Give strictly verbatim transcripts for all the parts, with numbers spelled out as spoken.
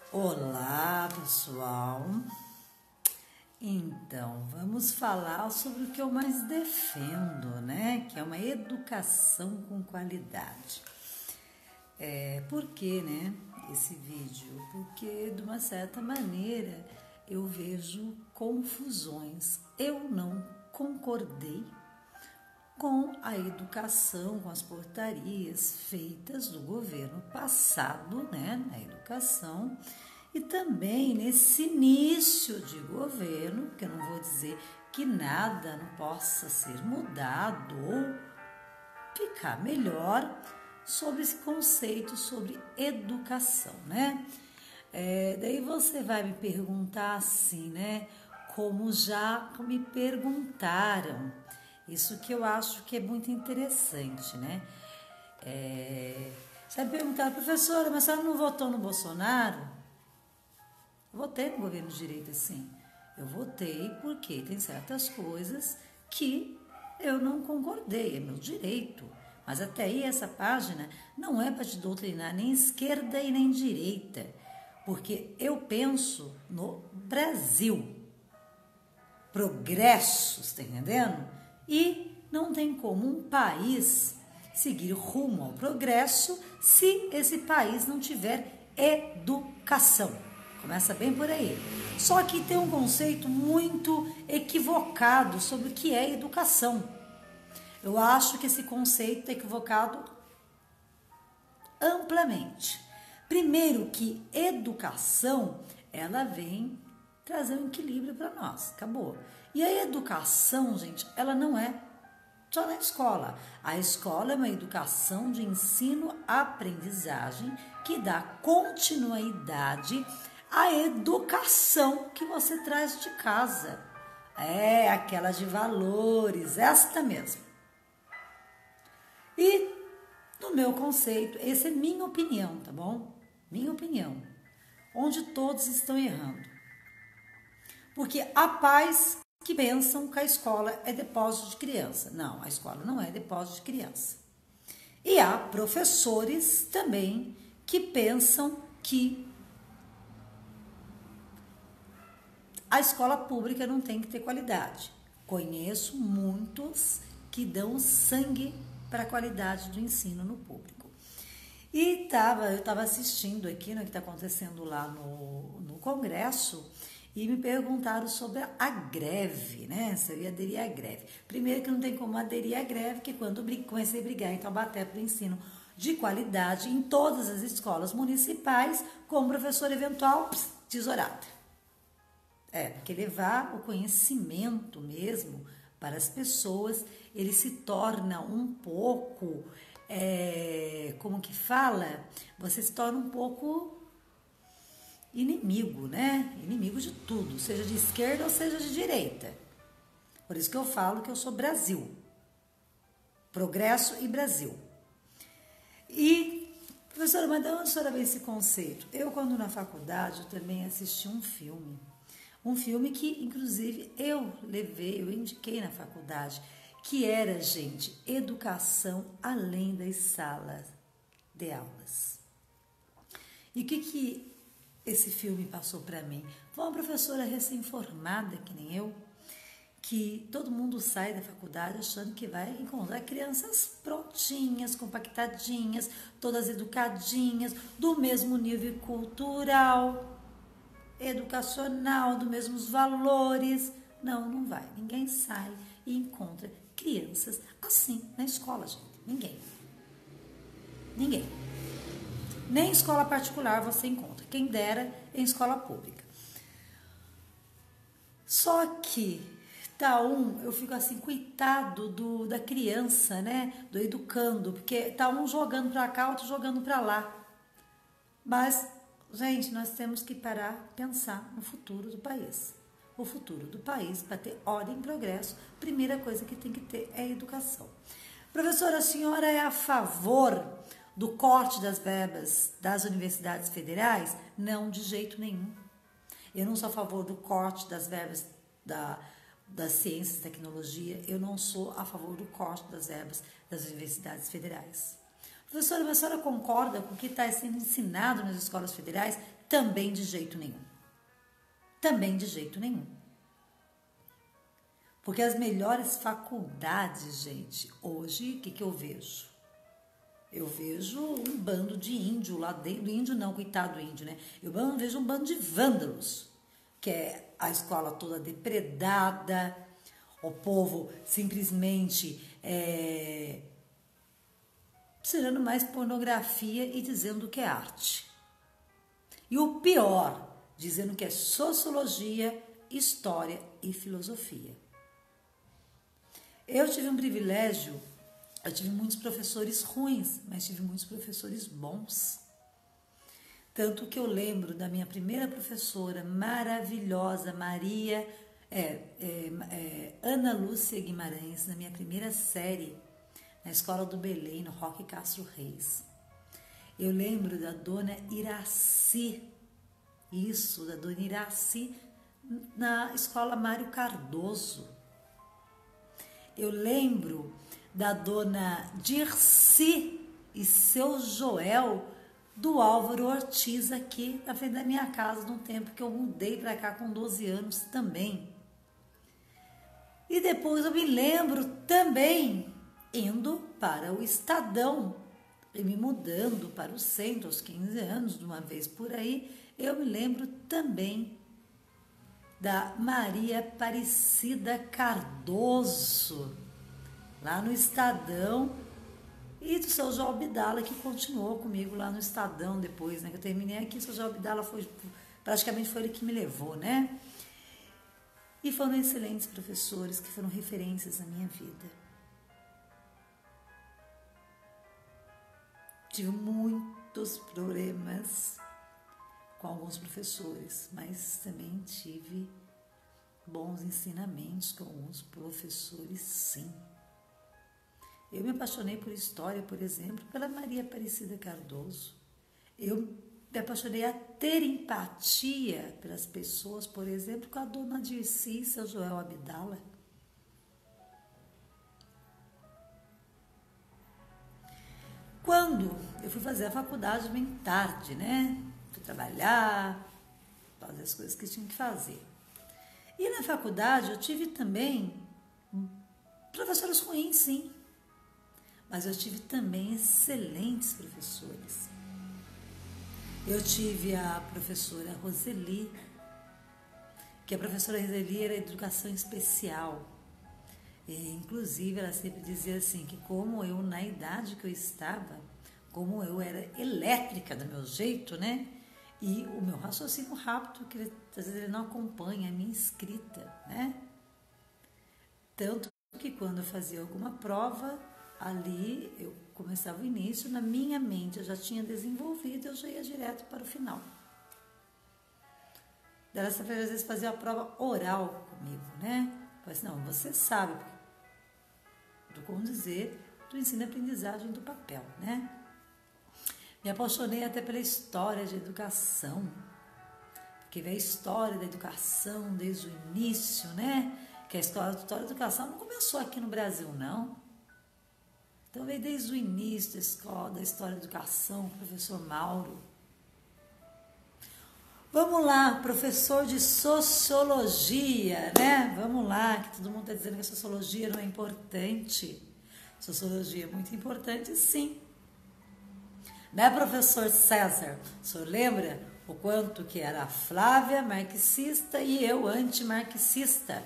Olá, pessoal. Então, vamos falar sobre o que eu mais defendo, né? Que é uma educação com qualidade. É, por que, né, esse vídeo? Porque, de uma certa maneira, eu vejo confusões. Eu não concordei com a educação, com as portarias feitas do governo passado, né, na educação, e também nesse início de governo, que eu não vou dizer que nada não possa ser mudado ou ficar melhor sobre esse conceito sobre educação, né? É, daí você vai me perguntar assim, né? Como já me perguntaram. Isso que eu acho que é muito interessante, né? É, você vai me perguntar, professora, mas a senhora não votou no Bolsonaro? Eu votei no governo de direita, sim. Eu votei porque tem certas coisas que eu não concordei, é meu direito. Mas até aí essa página não é para te doutrinar nem esquerda e nem direita, porque eu penso no Brasil. Progresso, está entendendo? E não tem como um país seguir rumo ao progresso se esse país não tiver educação. Começa bem por aí. Só que tem um conceito muito equivocado sobre o que é educação. Eu acho que esse conceito é equivocado amplamente. Primeiro que educação, ela vem trazer um equilíbrio para nós, acabou. E a educação, gente, ela não é só na escola. A escola é uma educação de ensino-aprendizagem que dá continuidade à educação que você traz de casa. É aquela de valores, esta mesmo. E no meu conceito, essa é minha opinião, tá bom? Minha opinião. Onde todos estão errando. Porque há pais que pensam que a escola é depósito de criança. Não, a escola não é depósito de criança. E há professores também que pensam que a escola pública não tem que ter qualidade. Conheço muitos que dão sangue para a qualidade do ensino no público. E tava, eu estava assistindo aqui, né, que está acontecendo lá no, no Congresso, e me perguntaram sobre a greve, né? Se eu ia aderir à greve. Primeiro que não tem como aderir à greve, porque quando eu comecei a brigar em Taubaté para o ensino de qualidade em todas as escolas municipais, como professor eventual, pss, tesourada. É, porque levar o conhecimento mesmo para as pessoas, ele se torna um pouco, é, como que fala? Você se torna um pouco inimigo, né? Inimigo de tudo, seja de esquerda ou seja de direita. Por isso que eu falo que eu sou Brasil. Progresso e Brasil. E, professora, mas de onde a senhora vê esse conceito? Eu, quando na faculdade, eu também assisti um filme. Um filme que, inclusive, eu levei, eu indiquei na faculdade, que era, gente, educação além das salas de aulas. E o que que esse filme passou para mim? Foi uma professora recém-formada, que nem eu, que todo mundo sai da faculdade achando que vai encontrar crianças prontinhas, compactadinhas, todas educadinhas, do mesmo nível cultural, educacional, dos mesmos valores. Não, não vai. Ninguém sai e encontra crianças assim na escola, gente. Ninguém. Ninguém. Nem em escola particular você encontra. Quem dera em escola pública. Só que tá um, eu fico assim, coitado do, da criança, né? Do educando, porque tá um jogando para cá, outro jogando para lá. Mas, gente, nós temos que parar, pensar no futuro do país. O futuro do país, para ter ordem e progresso, a primeira coisa que tem que ter é a educação. Professora, a senhora é a favor do corte das verbas das universidades federais? Não, de jeito nenhum. Eu não sou a favor do corte das verbas da, das ciências e tecnologia. Eu não sou a favor do corte das verbas das universidades federais. Professora, mas a senhora concorda com o que está sendo ensinado nas escolas federais? Também de jeito nenhum. Também de jeito nenhum. Porque as melhores faculdades, gente, hoje, o que, que eu vejo? Eu vejo um bando de índio lá dentro, índio não, coitado do índio, né? Eu vejo um bando de vândalos, que é a escola toda depredada, o povo simplesmente é, tirando mais pornografia e dizendo que é arte. E o pior, dizendo que é sociologia, história e filosofia. Eu tive um privilégio, eu tive muitos professores ruins, mas tive muitos professores bons. Tanto que eu lembro da minha primeira professora maravilhosa, Maria, é, é, é, Ana Lúcia Guimarães, na minha primeira série, na Escola do Belém, no Roque Castro Reis. Eu lembro da dona Iraci, isso, da dona Iraci, na Escola Mário Cardoso. Eu lembro da dona Dirci e seu Joel, do Álvaro Ortiz, aqui na frente da minha casa, no tempo que eu mudei para cá com doze anos também. E depois eu me lembro também indo para o Estadão e me mudando para o centro aos quinze anos, de uma vez por aí. Eu me lembro também da Maria Aparecida Cardoso, lá no Estadão, e do seu João Abdala, que continuou comigo lá no Estadão depois, né, que eu terminei aqui. O seu João Abdala foi, praticamente foi ele que me levou, né? E foram excelentes professores que foram referências na minha vida. Tive muitos problemas com alguns professores, mas também tive bons ensinamentos com alguns professores, sim. Eu me apaixonei por história, por exemplo, pela Maria Aparecida Cardoso. Eu me apaixonei a ter empatia pelas pessoas, por exemplo, com a dona Dirci e seu Joel Abdala. Quando eu fui fazer a faculdade bem tarde, né? Fui trabalhar, fazer as coisas que tinha que fazer. E na faculdade eu tive também professores ruins, sim. Mas eu tive também excelentes professores. Eu tive a professora Roseli, que a professora Roseli era educação especial. E, inclusive, ela sempre dizia assim, que como eu, na idade que eu estava, como eu era elétrica do meu jeito, né? E o meu raciocínio rápido, que ele, às vezes ele não acompanha a minha escrita, né? Tanto que quando eu fazia alguma prova, ali eu começava o início, na minha mente eu já tinha desenvolvido, eu já ia direto para o final. Ela às vezes fazia a prova oral comigo, né? Falei assim, não, você sabe do como dizer, do ensino e aprendizagem do papel, né? Me apaixonei até pela história de educação, porque veio a história da educação desde o início, né? Que a história, a história da educação não começou aqui no Brasil, não. Então veio desde o início da escola, da história da educação, o professor Mauro. Vamos lá, professor de sociologia, né? Vamos lá, que todo mundo está dizendo que a sociologia não é importante. Sociologia é muito importante, sim. Né, professor César? O senhor lembra o quanto que era a Flávia marxista e eu antimarxista?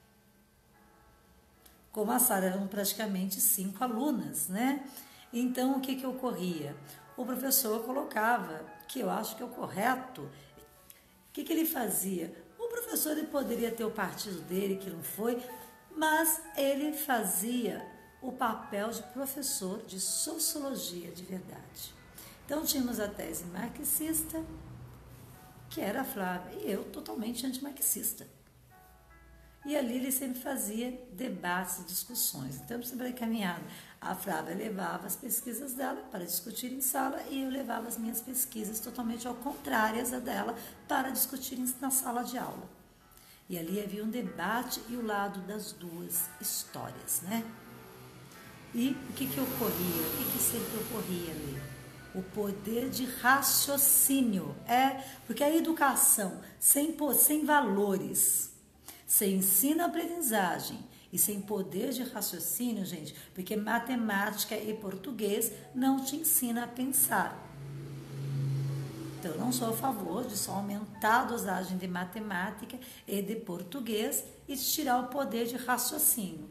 Como a Sara eram praticamente cinco alunas, né? Então, o que que ocorria? O professor colocava, que eu acho que é o correto, o que que ele fazia? O professor ele poderia ter o partido dele, que não foi, mas ele fazia o papel de professor de sociologia de verdade. Então, tínhamos a tese marxista, que era a Flávia, e eu totalmente antimarxista. E ali ele sempre fazia debates e discussões. Então, sempre encaminhado. A Flávia levava as pesquisas dela para discutir em sala e eu levava as minhas pesquisas totalmente ao contrárias a dela para discutir na sala de aula. E ali havia um debate e o lado das duas histórias, né? E o que que ocorria? O que que sempre ocorria ali? O poder de raciocínio. É, porque a educação sem, sem valores, sem ensino-aprendizagem e sem poder de raciocínio, gente, porque matemática e português não te ensina a pensar. Então, eu não sou a favor de só aumentar a dosagem de matemática e de português e de tirar o poder de raciocínio.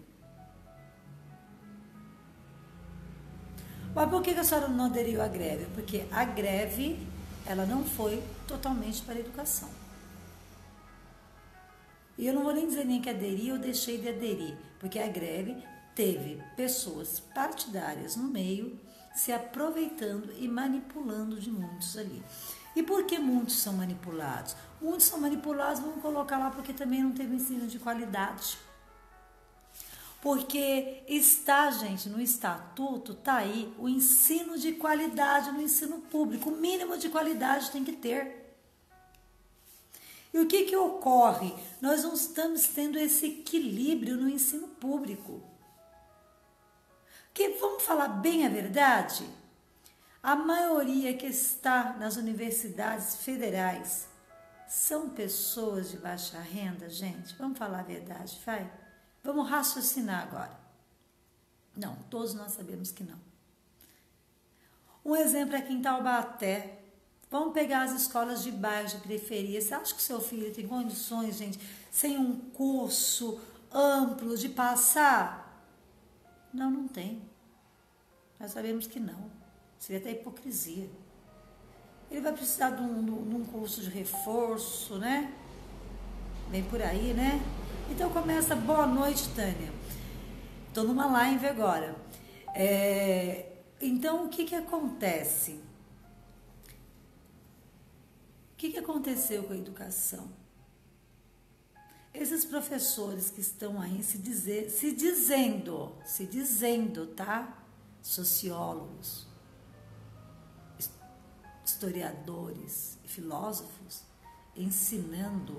Mas por que a senhora não aderiu à greve? Porque a greve, ela não foi totalmente para a educação. E eu não vou nem dizer nem que aderi ou deixei de aderir, porque a greve teve pessoas partidárias no meio se aproveitando e manipulando de muitos ali. E por que muitos são manipulados? Muitos são manipulados, vamos colocar lá, porque também não teve ensino de qualidade. Porque está, gente, no estatuto, tá aí o ensino de qualidade no ensino público. O mínimo de qualidade tem que ter. E o que que ocorre? Nós não estamos tendo esse equilíbrio no ensino público. Que, vamos falar bem a verdade? A maioria que está nas universidades federais são pessoas de baixa renda, gente. Vamos falar a verdade, vai? Vamos raciocinar agora. Não, todos nós sabemos que não. Um exemplo é aqui em Taubaté. Vamos pegar as escolas de bairro, de periferia. Você acha que seu filho tem condições, gente, sem um curso amplo de passar? Não, não tem. Nós sabemos que não. Seria até hipocrisia. Ele vai precisar de um, de um curso de reforço, né? Vem por aí, né? Então começa, boa noite, Tânia. Estou numa live agora. É, então, o que que acontece? O que que aconteceu com a educação? Esses professores que estão aí se, dizer, se dizendo, se dizendo, tá? Sociólogos, historiadores e filósofos, ensinando,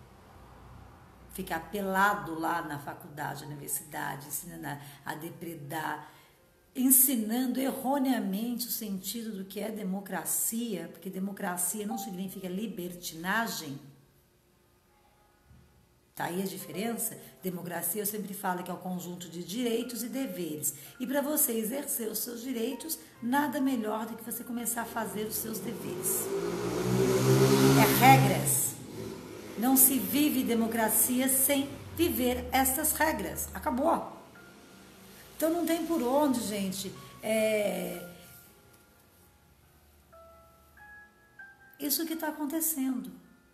ficar pelado lá na faculdade, na universidade, ensinando a, a depredar, ensinando erroneamente o sentido do que é democracia, porque democracia não significa libertinagem. Tá aí a diferença? Democracia, eu sempre falo que é o conjunto de direitos e deveres. E para você exercer os seus direitos, nada melhor do que você começar a fazer os seus deveres. É regras. Não se vive democracia sem viver essas regras. Acabou. Então não tem por onde, gente. É... Isso que está acontecendo.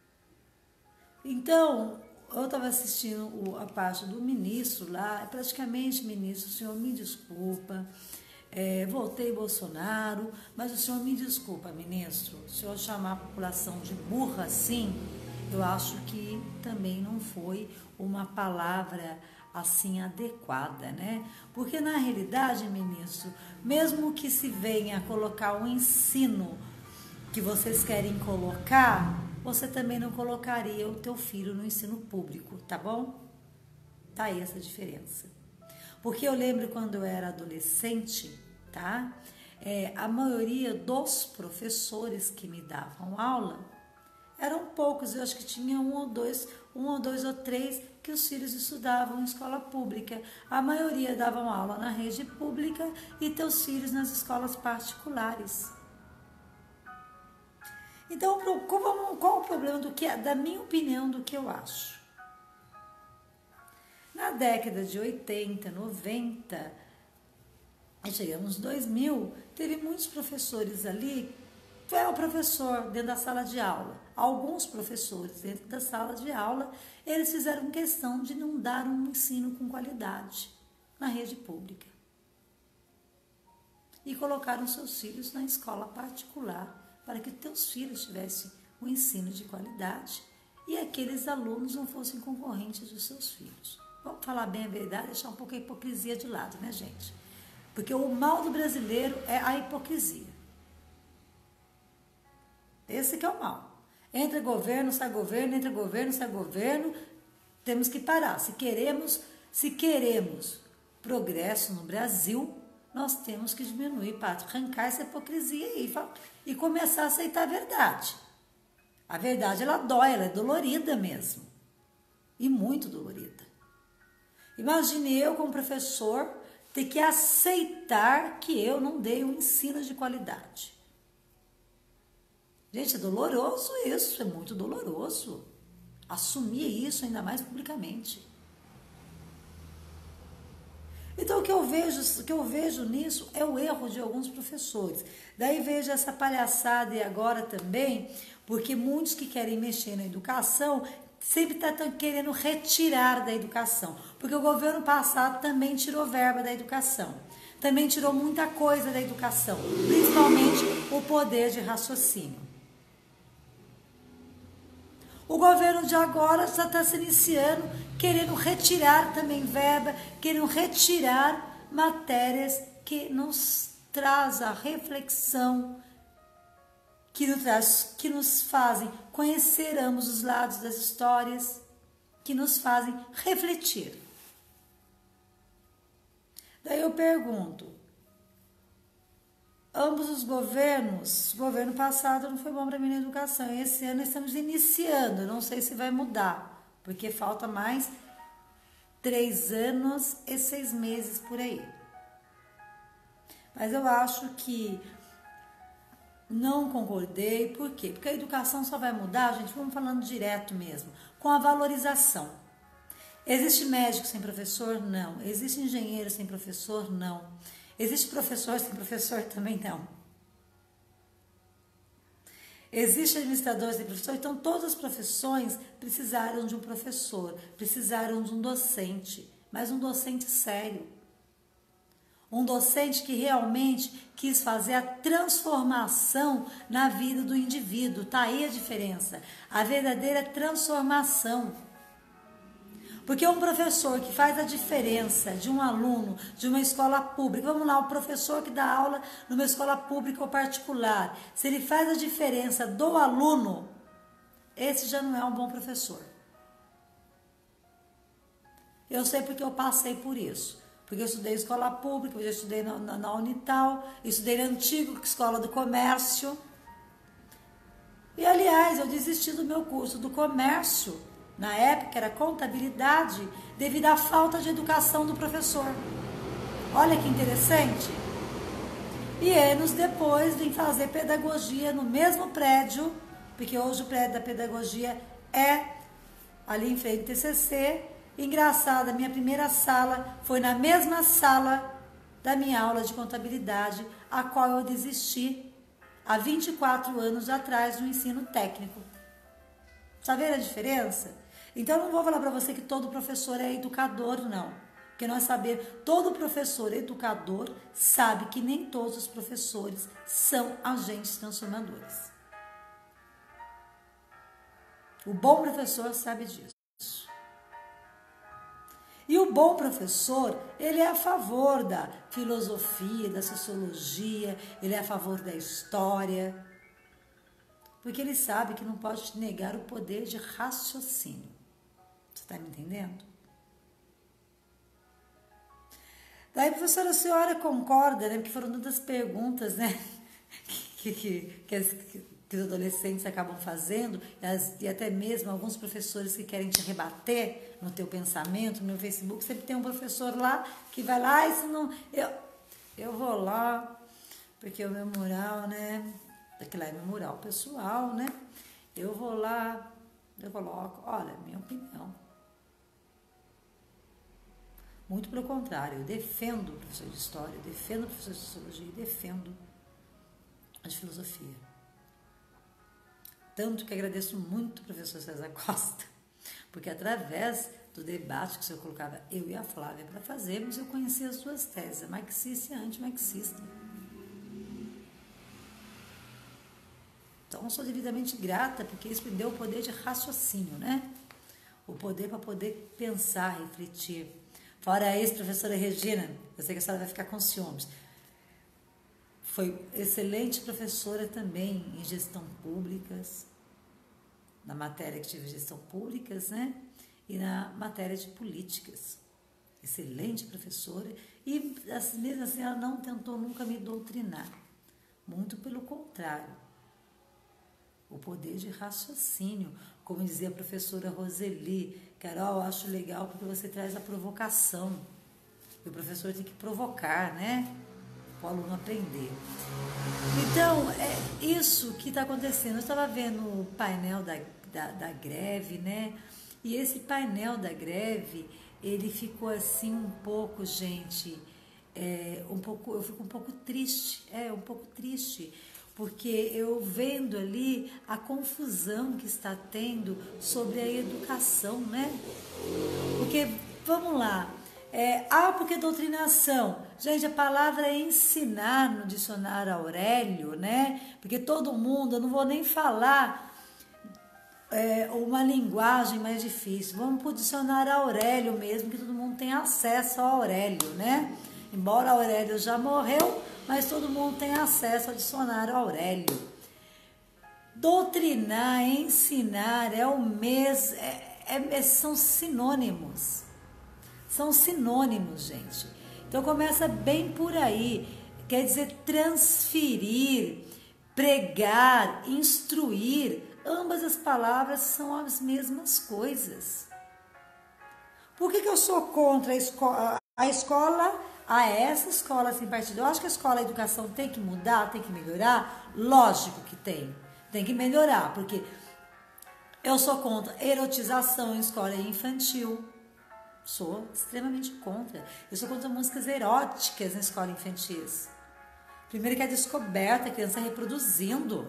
Então, eu estava assistindo a parte do ministro lá, praticamente, ministro, o senhor me desculpa, é, voltei Bolsonaro, mas o senhor me desculpa, ministro, o senhor chamar a população de burra assim, eu acho que também não foi uma palavra assim adequada, né? Porque na realidade, ministro, mesmo que se venha colocar o ensino que vocês querem colocar, você também não colocaria o teu filho no ensino público, tá bom? Tá aí essa diferença. Porque eu lembro quando eu era adolescente, tá? É, a maioria dos professores que me davam aula eram poucos, eu acho que tinha um ou dois, um ou dois ou três que os filhos estudavam em escola pública. A maioria davam aula na rede pública e teus filhos nas escolas particulares. Então, qual, qual o problema do que, da minha opinião, do que eu acho? Na década de oitenta, noventa, chegamos nos dois mil, teve muitos professores ali, foi o professor dentro da sala de aula. Alguns professores dentro da sala de aula, eles fizeram questão de não dar um ensino com qualidade na rede pública. E colocaram seus filhos na escola particular, para que teus filhos tivessem um ensino de qualidade e aqueles alunos não fossem concorrentes dos seus filhos. Vamos falar bem a verdade, deixar um pouco a hipocrisia de lado, né, gente? Porque o mal do brasileiro é a hipocrisia. Esse que é o mal. Entra governo, sai governo, entra governo, sai governo. Temos que parar. Se queremos, se queremos progresso no Brasil, nós temos que diminuir para arrancar essa hipocrisia aí e começar a aceitar a verdade. A verdade, ela dói, ela é dolorida mesmo. E muito dolorida. Imagine eu, como professor, ter que aceitar que eu não dei um ensino de qualidade. Gente, é doloroso isso, é muito doloroso. Assumir isso, ainda mais publicamente. Então, o que eu vejo, o que eu vejo nisso é o erro de alguns professores. Daí vejo essa palhaçada e agora também, porque muitos que querem mexer na educação sempre estão querendo retirar da educação. Porque o governo passado também tirou verba da educação. Também tirou muita coisa da educação, principalmente o poder de raciocínio. O governo de agora já está se iniciando, querendo retirar também verba, querendo retirar matérias que nos traz a reflexão, que nos, traz, que nos fazem conhecer ambos os lados das histórias, que nos fazem refletir. Daí eu pergunto, ambos os governos, o governo passado não foi bom para mim na educação, e esse ano estamos iniciando, eu não sei se vai mudar, porque falta mais três anos e seis meses por aí. Mas eu acho que não concordei, por quê? Porque a educação só vai mudar, gente, vamos falando direto mesmo, com a valorização. Existe médico sem professor? Não. Existe engenheiro sem professor? Não. Existe professor sem professor? Também não. Existe administrador sem professor? Então, todas as profissões precisaram de um professor, precisaram de um docente, mas um docente sério. Um docente que realmente quis fazer a transformação na vida do indivíduo. Está aí a diferença, a verdadeira transformação. Porque um professor que faz a diferença de um aluno de uma escola pública, vamos lá, o professor que dá aula numa escola pública ou particular, se ele faz a diferença do aluno, esse já não é um bom professor. Eu sei porque eu passei por isso. Porque eu estudei escola pública, eu estudei na, na, na Unital, estudei na antiga Escola do Comércio. E, aliás, eu desisti do meu curso do comércio. Na época era contabilidade, devido à falta de educação do professor. Olha que interessante. E anos depois vim fazer pedagogia no mesmo prédio, porque hoje o prédio da pedagogia é ali em frente ao T C C. Engraçado, a minha primeira sala foi na mesma sala da minha aula de contabilidade, a qual eu desisti há vinte e quatro anos atrás do ensino técnico. Tá vendo a diferença? Então, não vou falar para você que todo professor é educador, não. Porque nós sabemos, todo professor educador sabe que nem todos os professores são agentes transformadores. O bom professor sabe disso. E o bom professor, ele é a favor da filosofia, da sociologia, ele é a favor da história, porque ele sabe que não pode te negar o poder de raciocínio. Você está me entendendo? Daí, professora, a senhora concorda, né? Porque foram todas perguntas, né? Que, que, que, as, que os adolescentes acabam fazendo, e, as, e até mesmo alguns professores que querem te rebater no teu pensamento, no meu Facebook, sempre tem um professor lá que vai lá, ah, isso não... Eu, eu vou lá, porque o meu mural, né? Aquilo lá é meu mural pessoal, né? Eu vou lá, eu coloco, olha, minha opinião. Muito pelo contrário, eu defendo o professor de história, eu defendo o professor de sociologia, eu defendo a de filosofia. Tanto que agradeço muito o professor César Costa, porque através do debate que o senhor colocava eu e a Flávia para fazermos, eu conheci as suas teses, marxista e antimarxista. Então, eu sou devidamente grata, porque isso me deu o poder de raciocínio, né? O poder para poder pensar, refletir. Fora isso, professora Regina, eu sei que a senhora vai ficar com ciúmes. Foi excelente professora também em gestão públicas, na matéria que tive gestão públicas, né? E na matéria de políticas. excelente professora, e mesmo assim ela não tentou nunca me doutrinar. Muito pelo contrário. O poder de raciocínio, como dizia a professora Roseli, Carol, eu acho legal porque você traz a provocação. E o professor tem que provocar, né? O aluno aprender. Então, é isso que está acontecendo. Eu estava vendo o painel da, da, da greve, né? E esse painel da greve, ele ficou assim um pouco, gente, é, um pouco, eu fico um pouco triste, é, um pouco triste, porque eu vendo ali a confusão que está tendo sobre a educação, né? Porque, vamos lá, é, ah, porque doutrinação, gente, a palavra é ensinar no dicionário Aurélio, né? Porque todo mundo, eu não vou nem falar é, uma linguagem mais difícil, vamos para o dicionário Aurélio mesmo, que todo mundo tem acesso ao Aurélio, né? Embora Aurélio já morreu, mas todo mundo tem acesso ao dicionário Aurélio. Doutrinar, ensinar é o mesmo, é, é, são sinônimos. São sinônimos, gente. Então começa bem por aí. Quer dizer, transferir, pregar, instruir. Ambas as palavras são as mesmas coisas. Por que que eu sou contra a escola? A escola, a essa escola sem partido. Eu acho que a escola, a educação tem que mudar, tem que melhorar. Lógico que tem. Tem que melhorar, porque eu sou contra erotização em escola infantil. Sou extremamente contra. Eu sou contra músicas eróticas na escola infantil. Primeiro que é descoberta, a criança reproduzindo.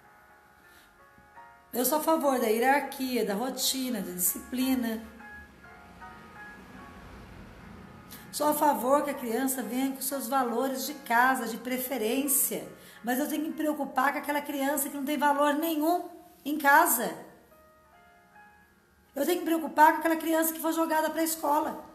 Eu sou a favor da hierarquia, da rotina, da disciplina. Sou a favor que a criança venha com seus valores de casa, de preferência. Mas eu tenho que me preocupar com aquela criança que não tem valor nenhum em casa. Eu tenho que me preocupar com aquela criança que foi jogada para a escola.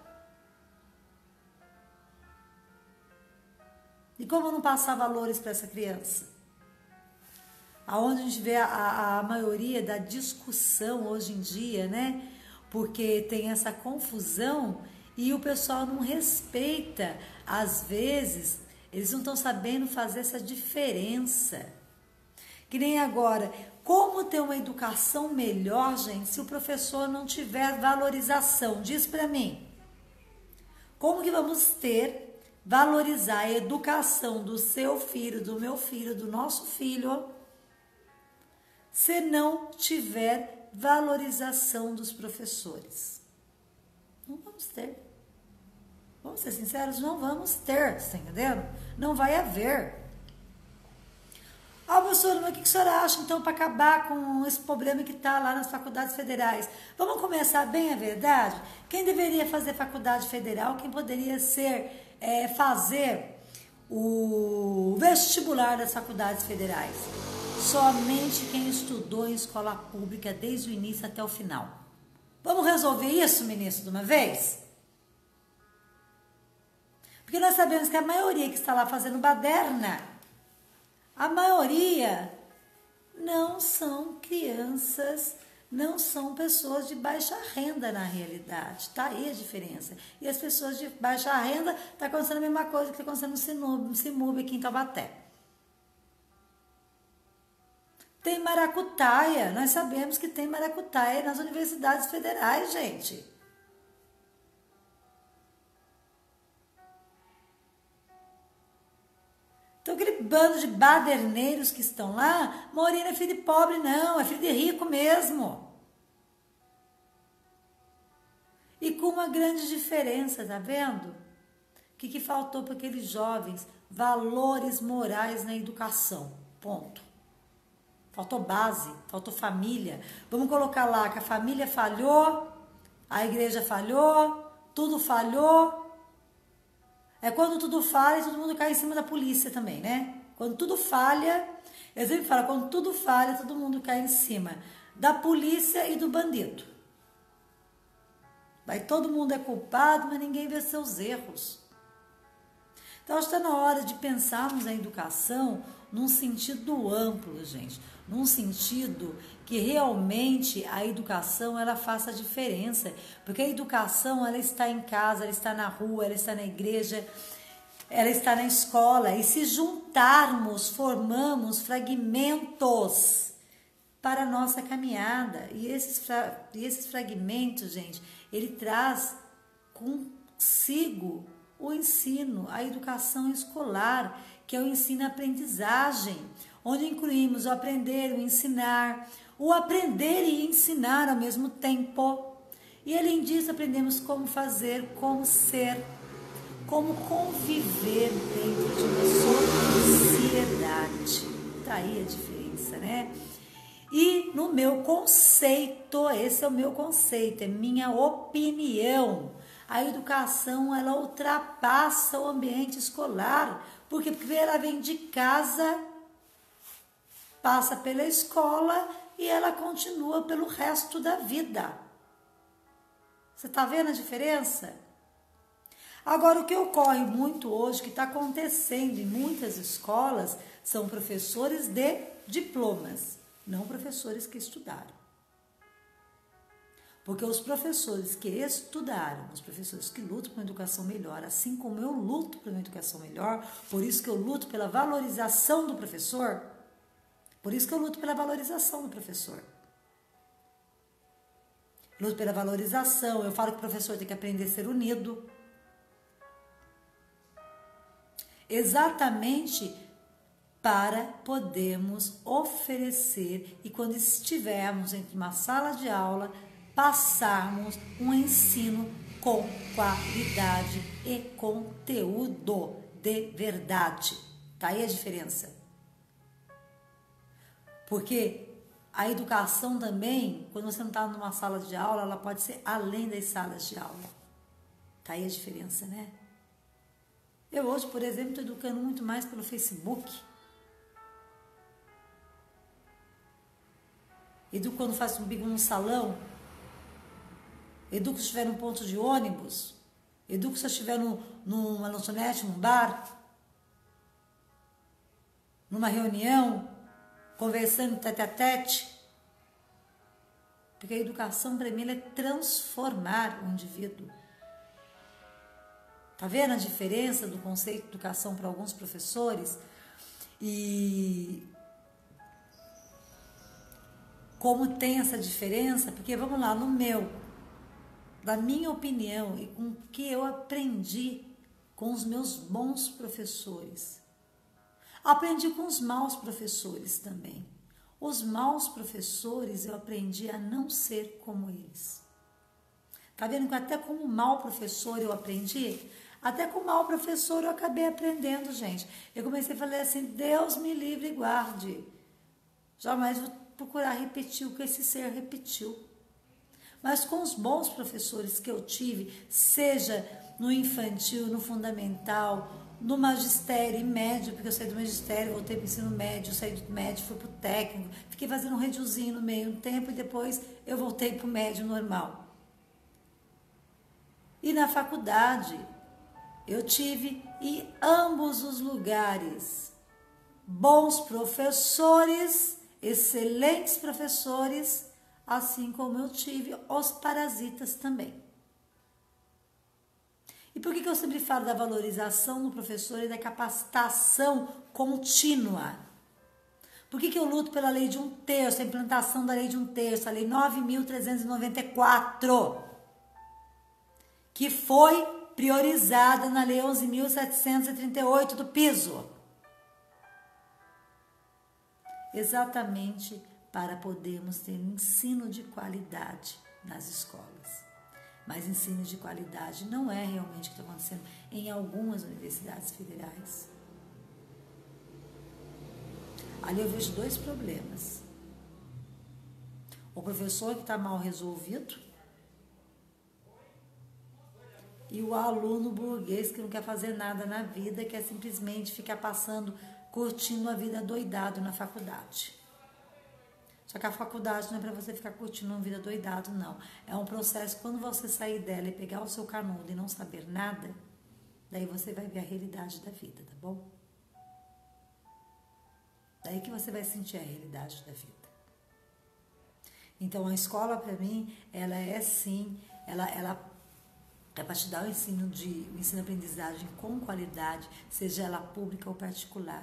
E como não passar valores para essa criança? Aonde a gente vê a, a, a maioria da discussão hoje em dia, né? Porque tem essa confusão e o pessoal não respeita. Às vezes, eles não estão sabendo fazer essa diferença. Que nem agora... Como ter uma educação melhor, gente, se o professor não tiver valorização? Diz para mim. Como que vamos ter, valorizar a educação do seu filho, do meu filho, do nosso filho, se não tiver valorização dos professores? Não vamos ter. Vamos ser sinceros, não vamos ter, você tá entendendo? Não vai haver. Ah, professora, mas o que a senhora acha, então, para acabar com esse problema que está lá nas faculdades federais? Vamos começar bem a verdade? Quem deveria fazer faculdade federal? Quem poderia ser, é, fazer o vestibular das faculdades federais? Somente quem estudou em escola pública desde o início até o final. Vamos resolver isso, ministro, de uma vez? Porque nós sabemos que a maioria que está lá fazendo baderna, a maioria não são crianças, não são pessoas de baixa renda na realidade. Está aí a diferença. E as pessoas de baixa renda, está acontecendo a mesma coisa que está acontecendo no Cimub aqui em Taubaté. Tem maracutaia, nós sabemos que tem maracutaia nas universidades federais, gente. Então, aquele bando de baderneiros que estão lá, maioria não é filho de pobre, não, é filho de rico mesmo. E com uma grande diferença, tá vendo? O que, que faltou para aqueles jovens? Valores morais na educação, ponto. Faltou base, faltou família. Vamos colocar lá que a família falhou, a igreja falhou, tudo falhou. É quando tudo falha e todo mundo cai em cima da polícia também, né? Quando tudo falha, eu sempre falo, quando tudo falha, todo mundo cai em cima da polícia e do bandido. Vai, todo mundo é culpado, mas ninguém vê seus erros. Então, está na hora de pensarmos a educação num sentido amplo, gente. num sentido que realmente a educação ela faça a diferença, porque a educação ela está em casa, ela está na rua, ela está na igreja, ela está na escola, e se juntarmos, formamos fragmentos para a nossa caminhada, e esses, e esses fragmentos, gente, ele traz consigo o ensino, a educação escolar, que é o ensino-aprendizagem, onde incluímos o aprender, o ensinar, o aprender e ensinar ao mesmo tempo. E além disso, aprendemos como fazer, como ser, como conviver dentro de uma sociedade. Tá aí a diferença, né? E no meu conceito, esse é o meu conceito, é minha opinião. A educação, ela ultrapassa o ambiente escolar. Por quê? Porque ela vem de casa, passa pela escola e ela continua pelo resto da vida. Você está vendo a diferença? Agora, o que ocorre muito hoje, que está acontecendo em muitas escolas, são professores de diplomas, não professores que estudaram. Porque os professores que estudaram, os professores que lutam por uma educação melhor, assim como eu luto por uma educação melhor, por isso que eu luto pela valorização do professor, por isso que eu luto pela valorização do professor. Luto pela valorização, eu falo que o professor tem que aprender a ser unido. Exatamente para podermos oferecer, e quando estivermos entre uma sala de aula, passarmos um ensino com qualidade e conteúdo de verdade. Tá aí a diferença. Porque a educação também, quando você não está numa sala de aula, ela pode ser além das salas de aula. Tá aí a diferença, né? Eu hoje, por exemplo, estou educando muito mais pelo Facebook. Educo quando faço um bico no salão. Educo se estiver num ponto de ônibus. Educo se eu estiver no, numa lanchonete, num bar. Numa reunião, conversando tete a tete. Porque a educação, para mim, ela é transformar o indivíduo. Tá vendo a diferença do conceito de educação para alguns professores? E como tem essa diferença? Porque, vamos lá, no meu, da minha opinião e com o que eu aprendi com os meus bons professores. Aprendi com os maus professores também. Os maus professores eu aprendi a não ser como eles. Tá vendo que até como mau professor eu aprendi? Até com mau professor eu acabei aprendendo, gente. Eu comecei a falar assim, Deus me livre e guarde. Jamais vou procurar repetir o que esse ser repetiu. Mas com os bons professores que eu tive, seja no infantil, no fundamental, no magistério e médio, porque eu saí do magistério, voltei para o ensino médio, saí do médio, fui para o técnico, fiquei fazendo um rediozinho no meio um tempo e depois eu voltei para o médio normal. E na faculdade, eu tive em ambos os lugares bons professores, excelentes professores, assim como eu tive os parasitas também. E por que que eu sempre falo da valorização do professor e da capacitação contínua? Por que que eu luto pela lei de um terço, a implantação da lei de um terço, a lei nove mil trezentos e noventa e quatro, que foi priorizada na lei onze mil setecentos e trinta e oito do piso? Exatamente para podermos ter ensino de qualidade nas escolas. Mas ensino de qualidade não é realmente o que está acontecendo em algumas universidades federais. Ali eu vejo dois problemas. O professor que está mal resolvido e o aluno burguês que não quer fazer nada na vida, quer simplesmente ficar passando, curtindo a vida doidado na faculdade. Só que a faculdade não é para você ficar curtindo uma vida doidado, não. É um processo, quando você sair dela e pegar o seu canudo e não saber nada, daí você vai ver a realidade da vida, tá bom? Daí que você vai sentir a realidade da vida. Então, a escola, para mim, ela é sim, ela, ela é para te dar o ensino de o ensino-aprendizagem com qualidade, seja ela pública ou particular.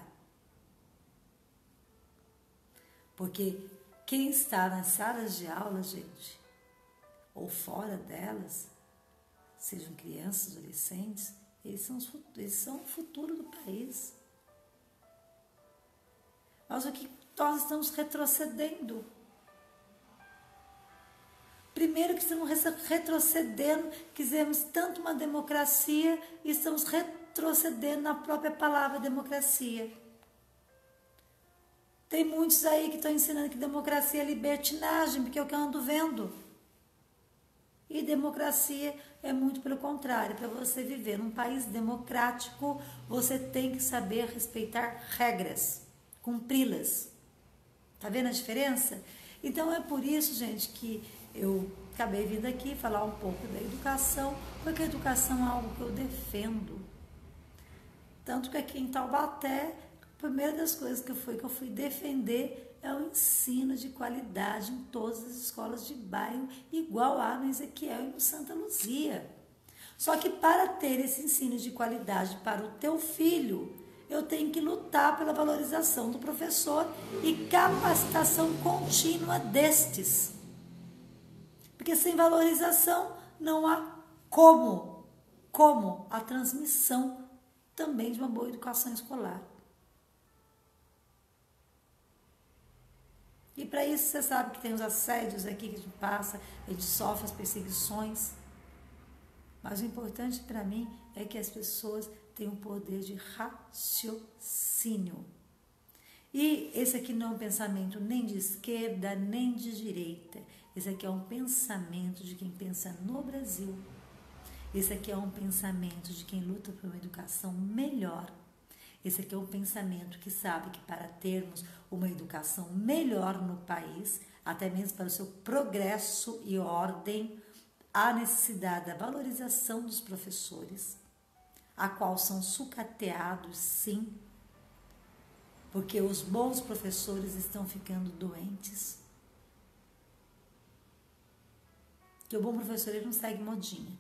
Porque quem está nas salas de aula, gente, ou fora delas, sejam crianças, adolescentes, eles são, eles são o futuro do país. Mas o que nós estamos retrocedendo? Primeiro que estamos retrocedendo, quisemos tanto uma democracia e estamos retrocedendo na própria palavra democracia. Tem muitos aí que estão ensinando que democracia é libertinagem, porque é o que eu ando vendo. E democracia é muito pelo contrário. Para você viver num país democrático, você tem que saber respeitar regras, cumpri-las. Tá vendo a diferença? Então é por isso, gente, que eu acabei vindo aqui falar um pouco da educação, porque a educação é algo que eu defendo. Tanto que aqui em Taubaté, a primeira das coisas que eu fui, que eu fui defender é o ensino de qualidade em todas as escolas de bairro, igual há no Ezequiel e no Santa Luzia. Só que para ter esse ensino de qualidade para o teu filho, eu tenho que lutar pela valorização do professor e capacitação contínua destes. Porque sem valorização não há como, como a transmissão também de uma boa educação escolar. E para isso você sabe que tem os assédios aqui que a gente passa, a gente sofre as perseguições. Mas o importante para mim é que as pessoas tenham o poder de raciocínio. E esse aqui não é um pensamento nem de esquerda, nem de direita. Esse aqui é um pensamento de quem pensa no Brasil. Esse aqui é um pensamento de quem luta por uma educação melhor. Esse aqui é um pensamento que sabe que para termos uma educação melhor no país, até mesmo para o seu progresso e ordem, há necessidade da valorização dos professores, a qual são sucateados, sim, porque os bons professores estão ficando doentes. Porque o bom professor, ele não segue modinha.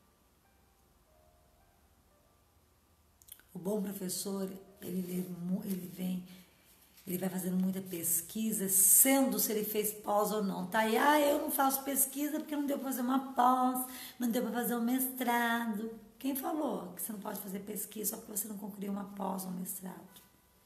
O bom professor, ele, ele vem, ele vai fazendo muita pesquisa, sendo se ele fez pós ou não, tá? E, ah, eu não faço pesquisa porque não deu para fazer uma pós, não deu para fazer um mestrado. Quem falou que você não pode fazer pesquisa só porque você não concluiu uma pós ou um mestrado?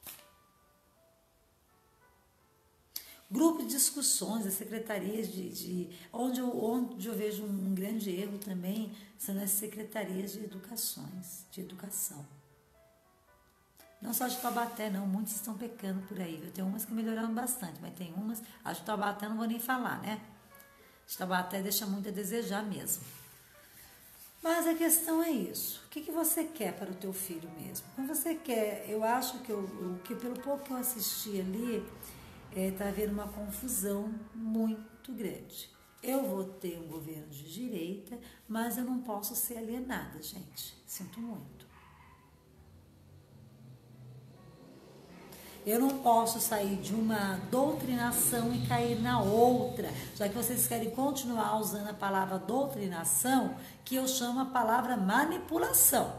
Grupo de discussões, as secretarias de, de onde, eu, onde eu vejo um grande erro também são as secretarias de educações, de educação. Não só de Taubaté, não, muitos estão pecando por aí. Eu tenho umas que melhoraram bastante, mas tem umas, a de Taubaté não vou nem falar, né? De Taubaté deixa muito a desejar mesmo. Mas a questão é isso. O que, que você quer para o teu filho mesmo? Quando você quer, eu acho que, eu, que pelo pouco que eu assisti ali, está é, havendo uma confusão muito grande. Eu vou ter um governo de direita, mas eu não posso ser alienada, gente. Sinto muito. Eu não posso sair de uma doutrinação e cair na outra. Já que vocês querem continuar usando a palavra doutrinação, que eu chamo a palavra manipulação.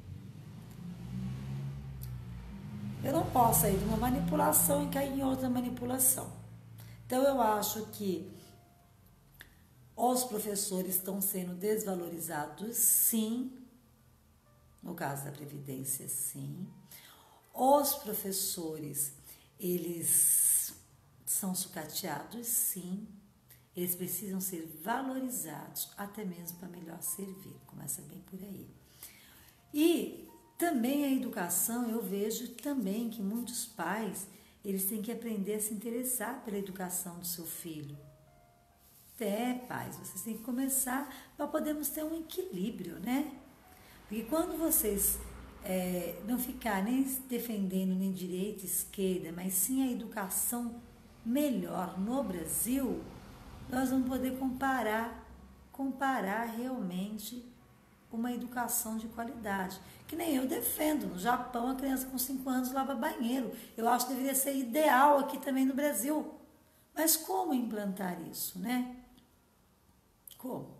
Eu não posso sair de uma manipulação e cair em outra manipulação. Então, eu acho que os professores estão sendo desvalorizados, sim. No caso da Previdência, sim. Os professores, eles são sucateados, sim. Eles precisam ser valorizados, até mesmo para melhor servir. Começa bem por aí. E também a educação, eu vejo também que muitos pais, eles têm que aprender a se interessar pela educação do seu filho. É, pais, vocês têm que começar para podermos ter um equilíbrio, né? Porque quando vocês é, não ficarem nem defendendo nem direita, esquerda, mas sim a educação melhor no Brasil, nós vamos poder comparar, comparar realmente uma educação de qualidade. Que nem eu defendo. No Japão, a criança com cinco anos lava banheiro. Eu acho que deveria ser ideal aqui também no Brasil. Mas como implantar isso, né? Como?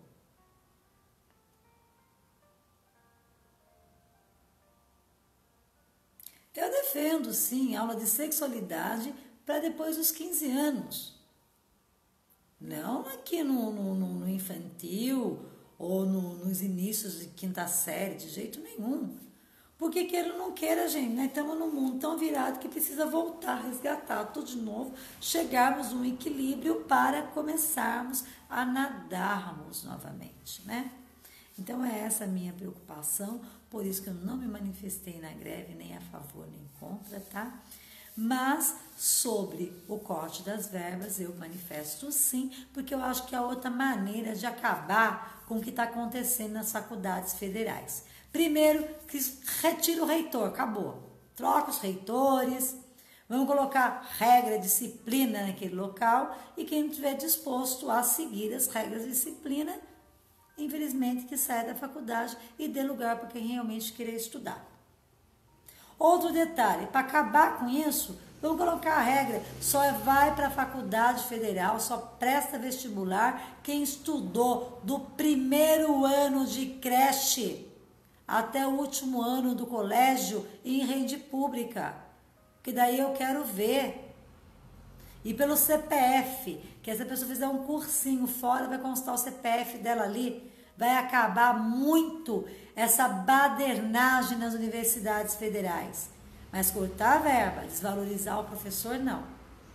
Eu defendo, sim, aula de sexualidade para depois dos quinze anos. Não aqui no, no, no infantil ou no, nos inícios de quinta série, de jeito nenhum. Porque queira ou não queira, gente, nós estamos num mundo tão virado que precisa voltar, resgatar tudo de novo, chegarmos a um equilíbrio para começarmos a nadarmos novamente, né? Então é essa a minha preocupação, por isso que eu não me manifestei na greve, nem a favor nem contra, tá? Mas sobre o corte das verbas eu manifesto sim, porque eu acho que é outra maneira de acabar com o que está acontecendo nas faculdades federais. Primeiro, que retira o reitor, acabou. Troca os reitores, vamos colocar regra, disciplina naquele local e quem não estiver disposto a seguir as regras de disciplina, infelizmente que saia da faculdade e dê lugar para quem realmente querer estudar. Outro detalhe, para acabar com isso, vamos colocar a regra, só vai para a faculdade federal, só presta vestibular quem estudou do primeiro ano de creche até o último ano do colégio em rede pública, que daí eu quero ver. E pelo C P F, que essa pessoa fizer um cursinho fora, vai constar o C P F dela ali, vai acabar muito essa badernagem nas universidades federais. Mas cortar a verba, desvalorizar o professor, não.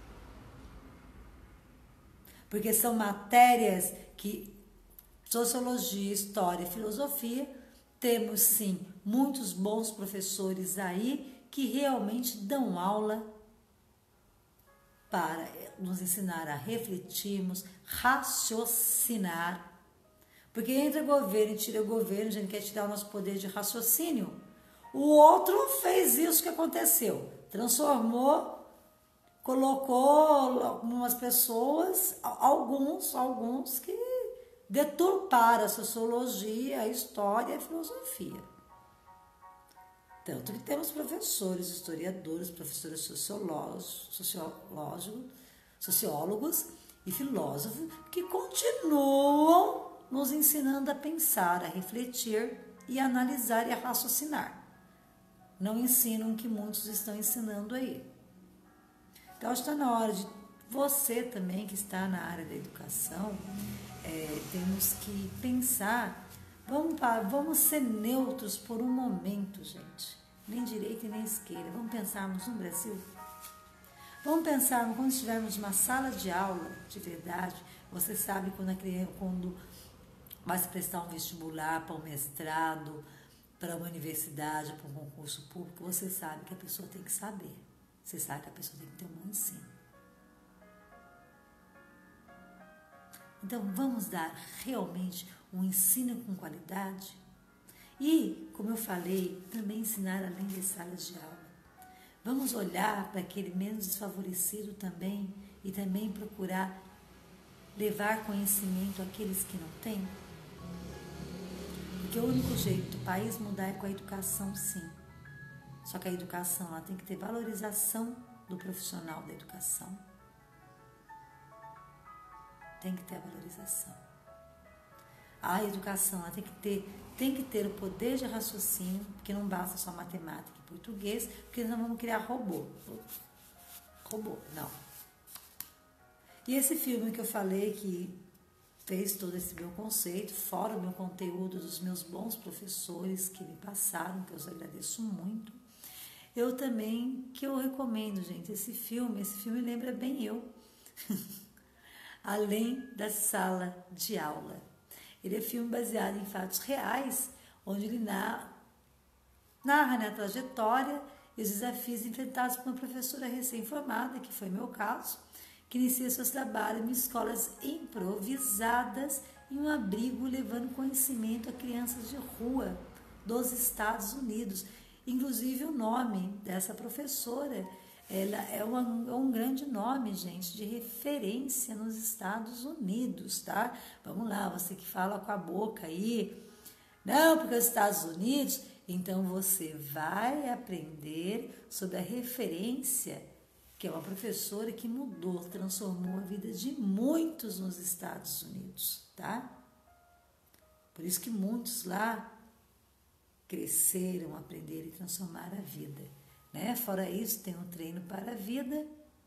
Porque são matérias que, sociologia, história e filosofia, temos sim muitos bons professores aí que realmente dão aula para nos ensinar a refletirmos, raciocinar. Porque entra governo e tira governo, a gente quer tirar o nosso poder de raciocínio. O outro fez isso que aconteceu, transformou, colocou algumas pessoas, alguns, alguns que deturparam a sociologia, a história e a filosofia. Tanto que temos professores, historiadores, professores sociológicos, sociológicos, sociólogos e filósofos que continuam nos ensinando a pensar, a refletir e a analisar e a raciocinar. Não ensinam o que muitos estão ensinando aí. Então está na hora de você também que está na área da educação, é, temos que pensar, vamos, vamos ser neutros por um momento, gente. Nem direita e nem esquerda. Vamos pensarmos no Brasil. Vamos pensar quando estivermos numa sala de aula, de verdade. Você sabe quando, a criança, quando vai se prestar um vestibular para um mestrado, para uma universidade, para um concurso público, você sabe que a pessoa tem que saber. Você sabe que a pessoa tem que ter um bom ensino. Então, vamos dar realmente um ensino com qualidade? E, como eu falei, também ensinar além das salas de aula. Vamos olhar para aquele menos desfavorecido também e também procurar levar conhecimento àqueles que não têm. Porque o único jeito do país mudar é com a educação, sim. Só que a educação ela tem que ter valorização do profissional da educação. Tem que ter a valorização. A educação ela tem que ter, tem que ter o poder de raciocínio, porque não basta só matemática e português, porque nós vamos criar robô. Robô, não. E esse filme que eu falei que fez todo esse meu conceito, fora o meu conteúdo dos meus bons professores que me passaram, que eu os agradeço muito, eu também, que eu recomendo, gente, esse filme, esse filme lembra bem eu, além da sala de aula. Ele é filme baseado em fatos reais, onde ele narra, narra né, a trajetória e os desafios enfrentados por uma professora recém-formada, que foi meu caso, que inicia seus trabalhos em escolas improvisadas em um abrigo levando conhecimento a crianças de rua dos Estados Unidos. Inclusive o nome dessa professora, ela é uma, é um grande nome, gente, de referência nos Estados Unidos, tá? Vamos lá, você que fala com a boca aí, Não, porque os Estados Unidos, então você vai aprender sobre a referência, que é uma professora que mudou, transformou a vida de muitos nos Estados Unidos, tá? Por isso que muitos lá cresceram, aprenderam e transformaram a vida, né? Fora isso, tem um treino para a vida.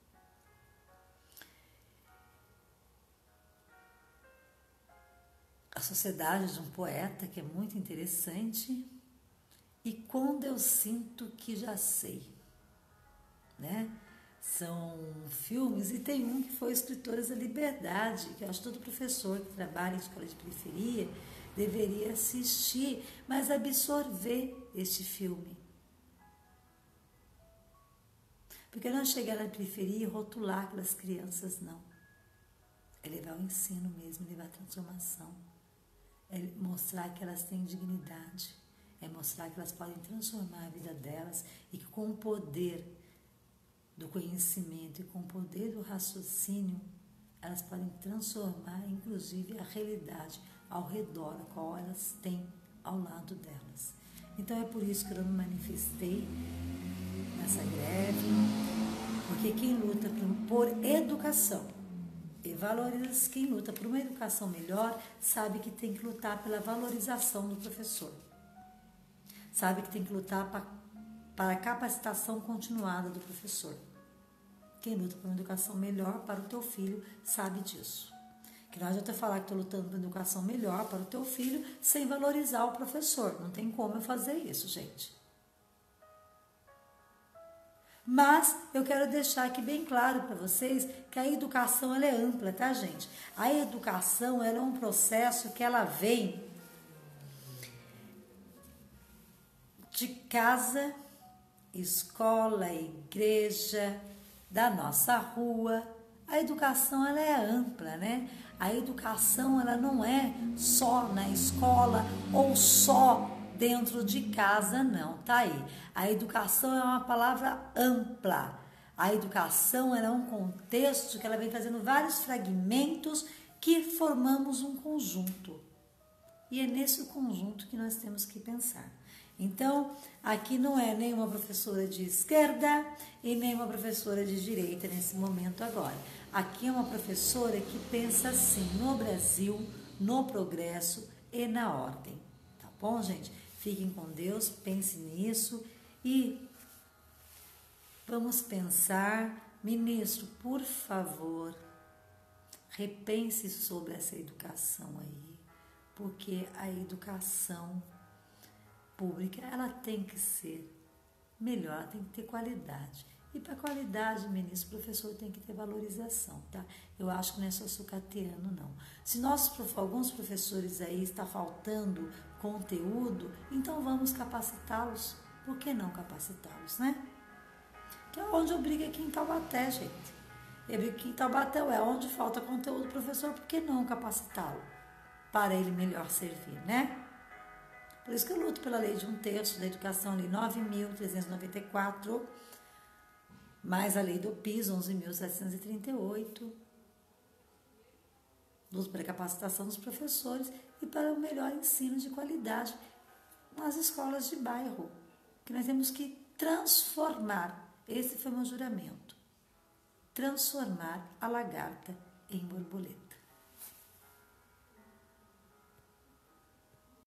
A Sociedade de um Poeta, que é muito interessante. E Quando Eu Sinto Que Já Sei, né? São filmes, e tem um que foi Escritoras da Liberdade, que eu acho que todo professor que trabalha em escola de periferia deveria assistir, mas absorver este filme. Porque não é chegar na periferia e rotular aquelas crianças, não. É levar o ensino mesmo, levar a transformação. É mostrar que elas têm dignidade. É mostrar que elas podem transformar a vida delas e que com o poder do conhecimento e com o poder do raciocínio, elas podem transformar, inclusive, a realidade ao redor, a qual elas têm ao lado delas. Então é por isso que eu me manifestei nessa greve, porque quem luta por educação e valoriza, quem luta por uma educação melhor, sabe que tem que lutar pela valorização do professor. Sabe que tem que lutar para, para a capacitação continuada do professor. Quem luta por uma educação melhor para o teu filho sabe disso. Que não adianta falar que estou lutando por uma educação melhor para o teu filho sem valorizar o professor. Não tem como eu fazer isso, gente. Mas eu quero deixar aqui bem claro para vocês que a educação ela é ampla, tá, gente? A educação ela é um processo que ela vem de casa, escola, igreja, da nossa rua. A educação ela é ampla, né? A educação ela não é só na escola ou só dentro de casa, não, tá aí. A educação é uma palavra ampla. A educação ela é um contexto que ela vem trazendo vários fragmentos que formamos um conjunto. E é nesse conjunto que nós temos que pensar. Então, aqui não é nem uma professora de esquerda e nem uma professora de direita nesse momento agora. Aqui é uma professora que pensa assim, no Brasil, no progresso e na ordem. Tá bom, gente? Fiquem com Deus, pensem nisso e vamos pensar. Ministro, por favor, repense sobre essa educação aí, porque a educação pública, ela tem que ser melhor, ela tem que ter qualidade. E para qualidade, ministro, o professor tem que ter valorização, tá? Eu acho que não é só sucateano, não. Se nós, alguns professores aí está faltando conteúdo, então vamos capacitá-los. Por que não capacitá-los, né? Que é onde eu brigo aqui em Taubaté, gente. Eu brigo aqui em Taubaté, é onde falta conteúdo do professor, por que não capacitá-lo? Para ele melhor servir, né? Por isso que eu luto pela lei de um terço da educação, lei nove mil trezentos e noventa e quatro, mais a lei do piso, onze mil setecentos e trinta e oito. Luto pela capacitação dos professores e para o melhor ensino de qualidade nas escolas de bairro, que nós temos que transformar, esse foi meu juramento, transformar a lagarta em borboleta.